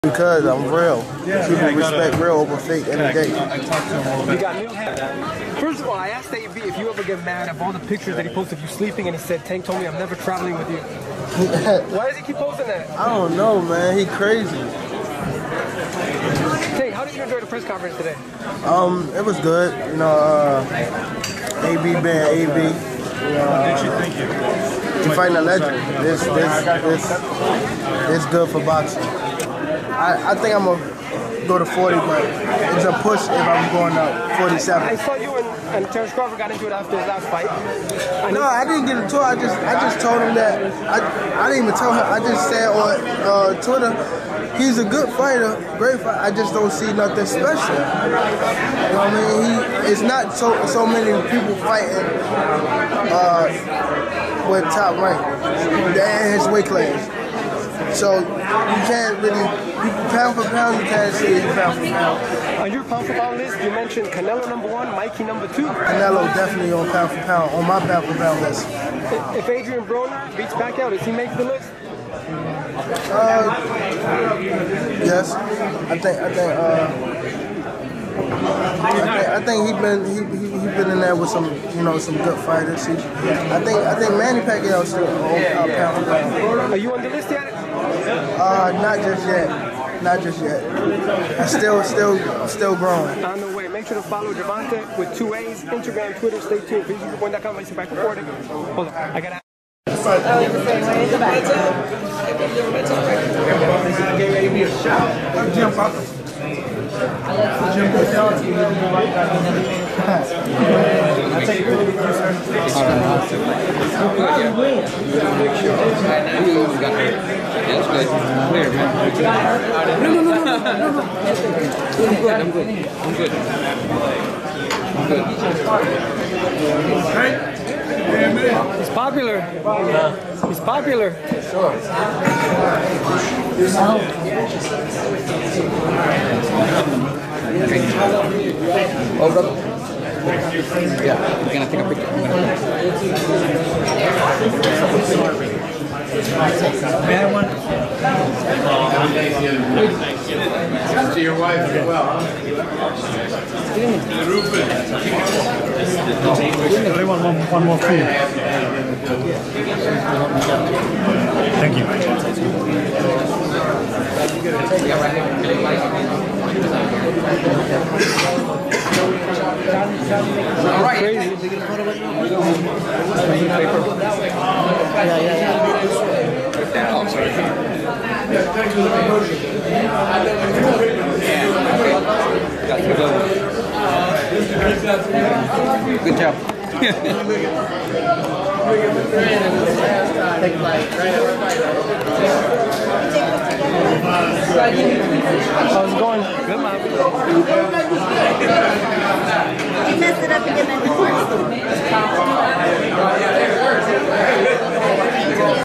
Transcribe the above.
Because I'm real. People respect real over fake every day. You got new hair. First of all, I asked AB if you ever get mad of all the pictures that he posted of you sleeping, and he said, Tank told me I'm never traveling with you. Why does he keep posting that? I don't know, man. He crazy. Tank, how did you enjoy the press conference today? It was good. You know, AB being AB. What did you think? You fighting a legend. It's good for boxing. I think I'm gonna go to 40, but it's a push if I'm going up 47. I saw you and Terrence Crawford got into it after his last fight. No, I didn't get into it. I just told him that I didn't even tell him. I just said on Twitter, he's a good fighter, great fighter. I just don't see nothing special. You know what I mean? It's not so many people fighting with top rank. They're in his weight class. So you can't really, pound for pound, you can't say pound for pound. On your pound for pound list, you mentioned Canelo #1, Mikey #2. Canelo definitely on pound for pound, on my pound for pound list. If Adrian Broner beats Pacquiao, does he make the list? Yes, I think he been in there with some good fighters. I think Manny Pacquiao still on pound for pound. Are you on the list yet? Not just yet. Not just yet. I'm still growing. On the way. Make sure to follow Gervonta with 2 A's, Instagram, Twitter. Stay tuned. Facebook.com. I see back recording. Hold on. I gotta. He's popular. He's popular. Sure. Oh, brother. Yeah, we're gonna take a picture. May I have one? To your wife as well, huh? I want one more for you. Thank you. All right. Crazy. Oh, sorry. Good job. How's it going? Good, man.